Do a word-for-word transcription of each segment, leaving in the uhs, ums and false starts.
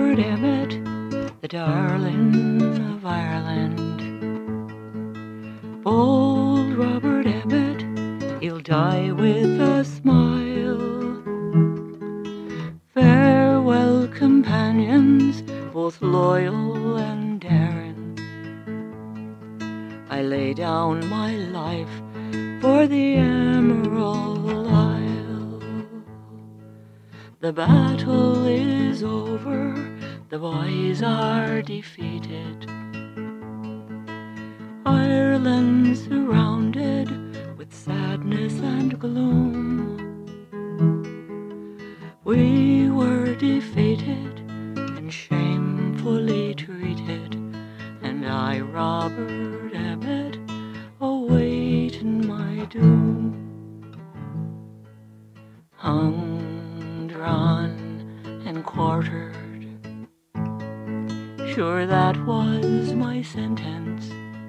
Robert Emmet, the darling of Ireland. Bold Robert Emmet, he'll die with a smile. Farewell, companions, both loyal and daring. I lay down my life for the Emerald Isle. The battle is over, the boys are defeated. Ireland surrounded with sadness and gloom. We were defeated and shamefully treated, and I, Robert Emmet, awaiting my doom. Hung, drawn, and quartered, sure that was my sentence.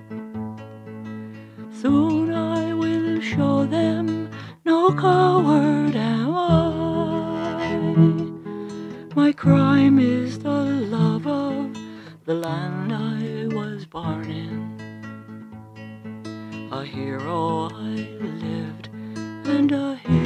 Soon I will show them no coward am I. My crime is the love of the land I was born in. A hero I lived and a hero